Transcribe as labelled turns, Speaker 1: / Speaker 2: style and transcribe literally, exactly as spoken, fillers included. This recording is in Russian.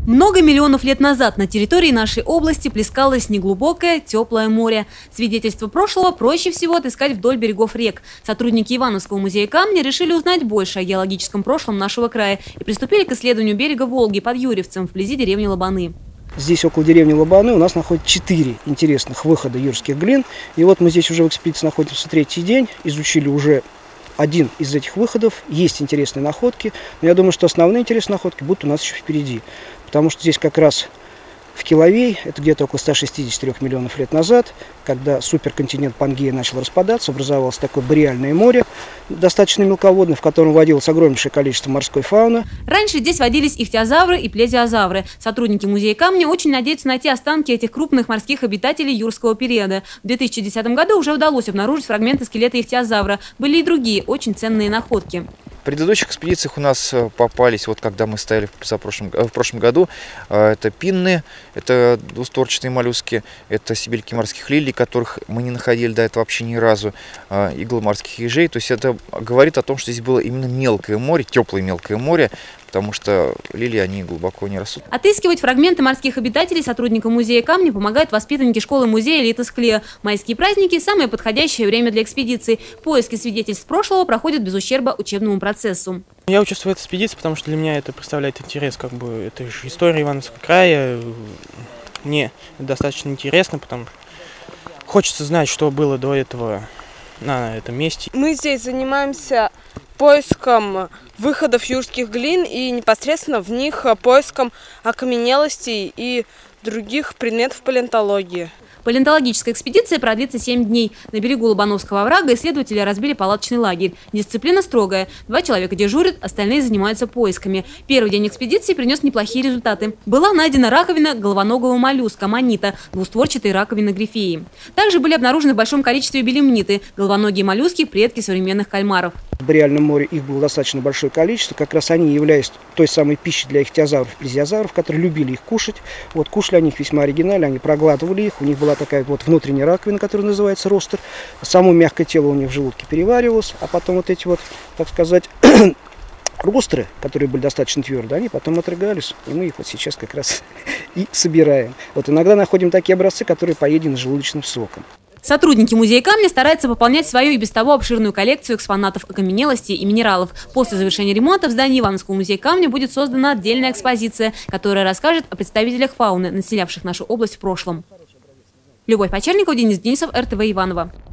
Speaker 1: Много миллионов лет назад на территории нашей области плескалось неглубокое, теплое море. Свидетельство прошлого проще всего отыскать вдоль берегов рек. Сотрудники Ивановского музея камня решили узнать больше о геологическом прошлом нашего края и приступили к исследованию берега Волги под Юрьевцем, вблизи деревни Лобаны.
Speaker 2: Здесь, около деревни Лобаны, у нас находится четыре интересных выхода юрских глин. И вот мы здесь уже в экспедиции находимся третий день, изучили уже один из этих выходов. Есть интересные находки, но я думаю, что основные интересные находки будут у нас еще впереди. Потому что здесь как раз в Киловей, это где-то около ста шестидесяти трёх миллионов лет назад, когда суперконтинент Пангея начал распадаться, образовалось такое бореальное море, достаточно мелководное, в котором водилось огромнейшее количество морской фауны.
Speaker 1: Раньше здесь водились ихтиозавры и плезиозавры. Сотрудники музея камня очень надеются найти останки этих крупных морских обитателей юрского периода. В две тысячи десятом году уже удалось обнаружить фрагменты скелета ихтиозавра. Были и другие очень ценные находки.
Speaker 3: В предыдущих экспедициях у нас попались, вот когда мы стояли в прошлом, в прошлом году, это пинны, это двустворчатые моллюски, это сибирьки морских лилий, которых мы не находили до этого вообще ни разу, иглы морских ежей. То есть это говорит о том, что здесь было именно мелкое море, теплое мелкое море, потому что лилии, они глубоко не растут.
Speaker 1: Отыскивать фрагменты морских обитателей сотрудникам музея камня помогают воспитанники школы-музея «Элита Склея». Майские праздники – самое подходящее время для экспедиции. Поиски свидетельств прошлого проходят без ущерба учебному процессу.
Speaker 4: Я участвую в этой экспедиции, потому что для меня это представляет интерес, как бы это же история Ивановского края. Мне это достаточно интересно, потому что хочется знать, что было до этого на этом месте.
Speaker 5: Мы здесь занимаемся поиском выходов юрских глин и непосредственно в них поиском окаменелостей и других предметов палеонтологии.
Speaker 1: Палеонтологическая экспедиция продлится семь дней. На берегу Лобановского оврага исследователи разбили палаточный лагерь. Дисциплина строгая. Два человека дежурят, остальные занимаются поисками. Первый день экспедиции принес неплохие результаты. Была найдена раковина головоногого моллюска аммонита, двустворчатой раковины грифеи. Также были обнаружены в большом количестве белемниты, головоногие моллюски – предки современных кальмаров.
Speaker 2: В Бореальном море их было достаточно большое количество. Как раз они являлись той самой пищей для ихтиозавров и плезиозавров, которые любили их кушать. Вот, кушали они их весьма оригинально, они проглатывали их. У них была такая вот внутренняя раковина, которая называется ростер. Само мягкое тело у них в желудке переваривалось, а потом вот эти вот, так сказать, ростеры, которые были достаточно твердые, они потом отрыгались, и мы их вот сейчас как раз и собираем. Вот иногда находим такие образцы, которые поедены желудочным соком.
Speaker 1: Сотрудники музея камня стараются пополнять свою и без того обширную коллекцию экспонатов окаменелостей и минералов. После завершения ремонта в здании Ивановского музея камня будет создана отдельная экспозиция, которая расскажет о представителях фауны, населявших нашу область в прошлом. Любовь Почерникова, Денис Денисов, эр тэ вэ Иваново.